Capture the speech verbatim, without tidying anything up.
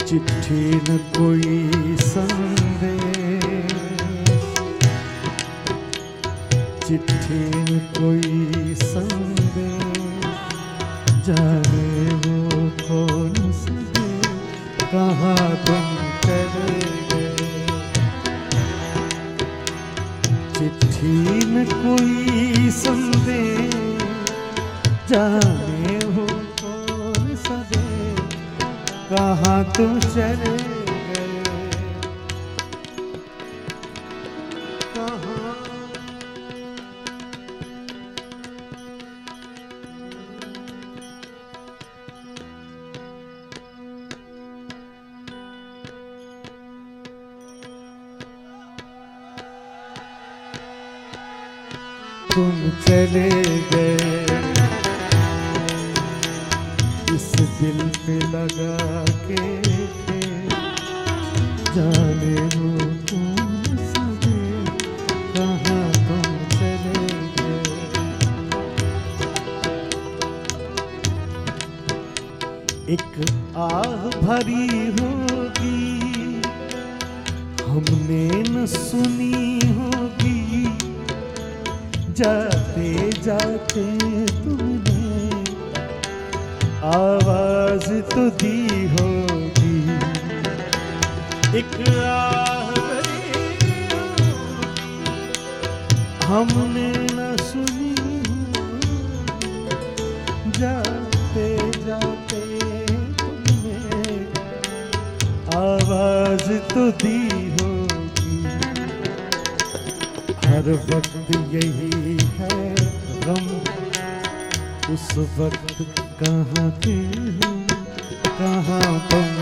चिट्ठी न कोई संदेश, चिट्ठी न कोई संदेश, जाने वो कौन सा देश, कहाँ तुम चले गए। चिट्ठी न कोई संदेश, जाने वो कौन सा देश, कहाँ तुम चले गए। कहाँ तुम चले गए, इस दिल पे लगा के थे, जाने वो कौन सा देश, कहाँ तुम चले गए। एक आह भरी होगी, हमने न सुनी होगी, जाते जाते तुमने आवाज तो दी होगी। एक आह भरी हमने न सुनी होगी, जाते जाते तुमने आवाज तो दी होगी। हर वक्त यही है गम, उस वक्त कहाँ थे हम, कहाँ तुम